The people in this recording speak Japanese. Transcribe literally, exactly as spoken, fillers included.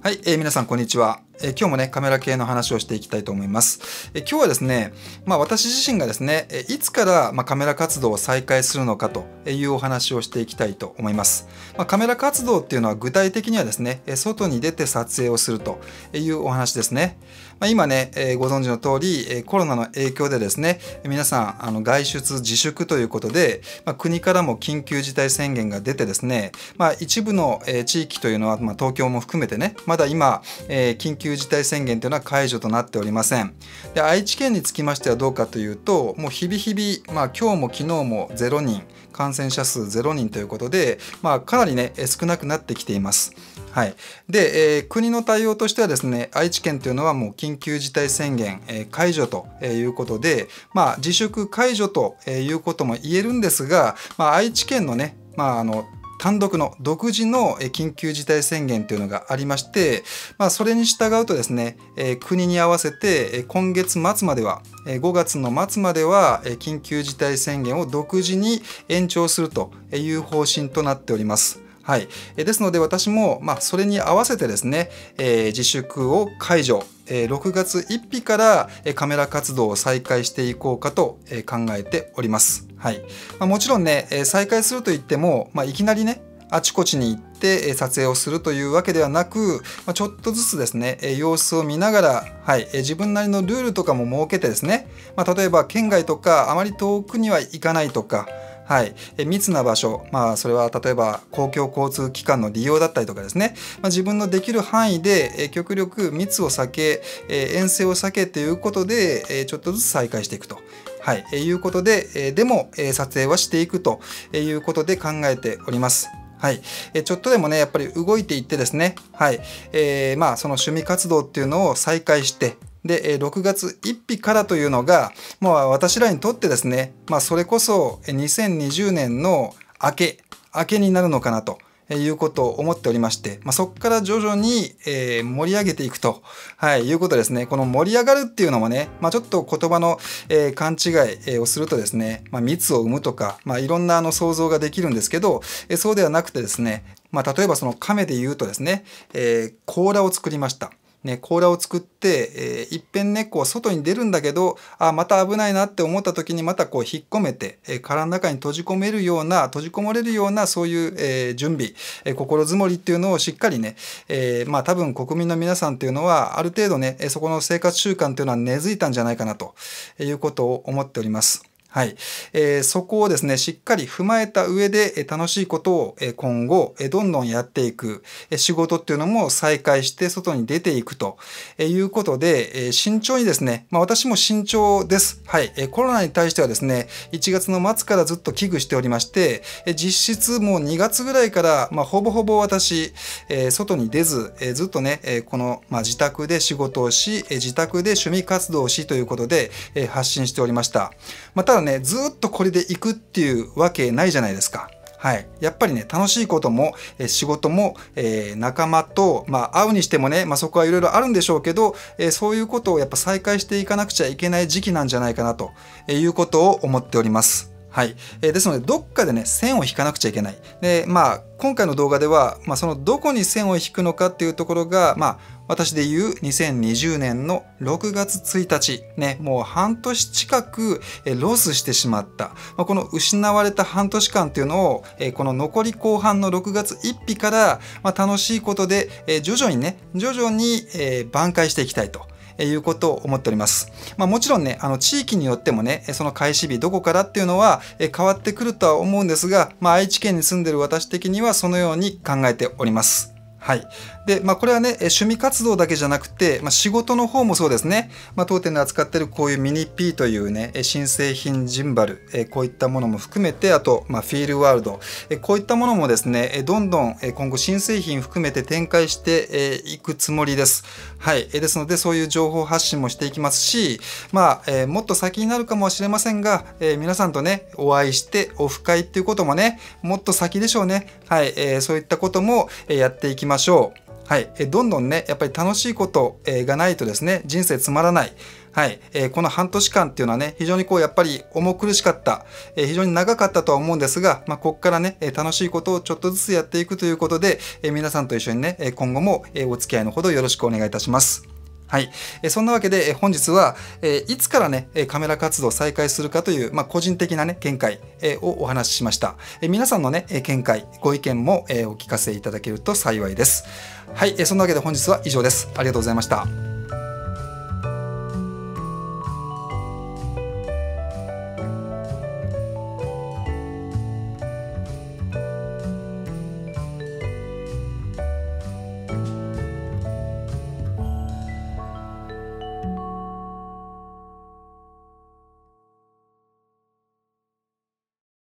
はい、えー、皆さんこんにちは。えー、今日もね、カメラ系の話をしていきたいと思います。えー、今日はですね、まあ私自身がですね、えー、いつから、まあ、カメラ活動を再開するのかというお話をしていきたいと思います。まあ、カメラ活動っていうのは具体的にはですね、外に出て撮影をするというお話ですね。まあ、今ね、えー、ご存知の通り、えー、コロナの影響でですね、皆さんあの外出自粛ということで、まあ、国からも緊急事態宣言が出てですね、まあ、一部の、えー、地域というのは、まあ、東京も含めてね、まだ今、えー、緊急事態宣言というのは解除となっておりません。で、愛知県につきましてはどうかというと、もう日々日々、まあ、今日も昨日もゼロにん、感染者数ゼロにんということで、まあ、かなりね、少なくなってきています。はい、で、えー、国の対応としてはですね、愛知県というのはもう緊急事態宣言、えー、解除ということで、まあ、自粛解除ということも言えるんですが、まあ、愛知県のね、まあ、あの単独の独自の緊急事態宣言というのがありまして、まあ、それに従うとですね、えー、国に合わせて今月末までは、ごがつの末までは緊急事態宣言を独自に延長するという方針となっております。はい、ですので私も、まあ、それに合わせてですね、えー、自粛を解除、えー、ろくがつついたちからカメラ活動を再開していこうかと考えております。はい、まあ、もちろんね、再開するといっても、まあ、いきなりね、あちこちに行って撮影をするというわけではなく、ちょっとずつですね、様子を見ながら、はい、自分なりのルールとかも設けてですね、まあ、例えば県外とかあまり遠くには行かないとか、はい、密な場所、まあ、それは例えば公共交通機関の利用だったりとかですね、まあ、自分のできる範囲で極力密を避け、遠征を避けということでちょっとずつ再開していくと。はい、いうことで、でも撮影はしていくということで考えております。はい、ちょっとでもねやっぱり動いていってですね、はいえー、まあその趣味活動っていうのを再開してでろくがつついたちからというのがもう私らにとってですね、まあ、それこそにせんにじゅうねんの明け明けになるのかなということを思っておりまして、まあ、そこから徐々に、えー、盛り上げていくと、はい、いうことですね。この盛り上がるっていうのもね、まあ、ちょっと言葉の、えー、勘違いをするとですね、まあ、密を生むとか、まあ、いろんなあの想像ができるんですけど、えー、そうではなくてですね、まあ、例えばその亀で言うとですね、えー、甲羅を作りました。ね、甲羅を作って、えー、いっぺんねこう外に出るんだけどあまた危ないなって思った時にまたこう引っ込めて、えー、殻の中に閉じ込めるような閉じこもれるようなそういう、えー、準備、えー、心づもりっていうのをしっかりね、えー、まあ多分国民の皆さんっていうのはある程度ねそこの生活習慣っていうのは根付いたんじゃないかなということを思っております。はい、えー、そこをですねしっかり踏まえた上で楽しいことを今後どんどんやっていく仕事っていうのも再開して外に出ていくということで慎重にですね、まあ、私も慎重です。はい、コロナに対してはですねいちがつの末からずっと危惧しておりまして実質もうにがつぐらいから、まあ、ほぼほぼ私外に出ずずっとねこの、まあ、自宅で仕事をし自宅で趣味活動をしということで発信しておりました。まあ、ただねずっとこれでいくっていうわけないじゃないですか。はい、やっぱりね楽しいこともえ仕事も、えー、仲間と、まあ、会うにしてもね、まあ、そこはいろいろあるんでしょうけど、えー、そういうことをやっぱ再開していかなくちゃいけない時期なんじゃないかなということを思っております。はい、えー、ですのでどっかでね線を引かなくちゃいけない。でまあ今回の動画では、まあ、そのどこに線を引くのかっていうところが、まあ、私で言うにせんにじゅうねんのろくがつついたち、ね、もう半年近くロスしてしまった。まあ、この失われた半年間っていうのを、この残り後半のろくがつついたちから、まあ、楽しいことで徐々にね、徐々に挽回していきたいと。いうことを思っております。まあ、もちろんね、あの地域によってもね、その開始日どこからっていうのは変わってくるとは思うんですが、まあ、愛知県に住んでる私的にはそのように考えております。はい。で、まあ、これはね、趣味活動だけじゃなくて、まあ、仕事の方もそうですね。まあ、当店で扱っているこういうミニ P というね、新製品ジンバル、えこういったものも含めて、あと、まあ、フィールワールド、えこういったものもですね、どんどん今後新製品含めて展開していくつもりです。はい。ですので、そういう情報発信もしていきますし、まあ、えもっと先になるかもしれませんが、え皆さんとね、お会いしてオフ会っていうこともね、もっと先でしょうね。はい。えそういったこともやっていきましょう。はい、どんどんねやっぱり楽しいことがないとですね人生つまらない。 はい、えー、この半年間っていうのはね、非常にこうやっぱり重苦しかった、えー、非常に長かったとは思うんですが、まあ、ここからね、楽しいことをちょっとずつやっていくということで、えー、皆さんと一緒にね、今後もお付き合いのほどよろしくお願いいたします。はい、えそんなわけで本日は、えいつからねカメラ活動を再開するかという、まあ、個人的なね見解、えをお話ししました。え皆さんのね見解ご意見も、えお聞かせいただけると幸いです。はい、えそんなわけで本日は以上です。ありがとうございました。